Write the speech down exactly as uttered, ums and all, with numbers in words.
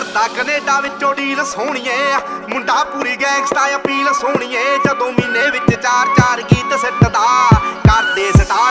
ਕਰਦਾ ਕੈਨੇਡਾ ਵਿੱਚੋਂ ਡੀਲ ਸੋਹਣੀਏ, ਮੁੰਡਾ ਪੂਰੀ ਗੈਂਗਸਟਾ ਅਪੀਲ ਸੋਹਣੀਏ। ਜਦੋਂ ਮਹੀਨੇ ਵਿੱਚ ਚਾਰ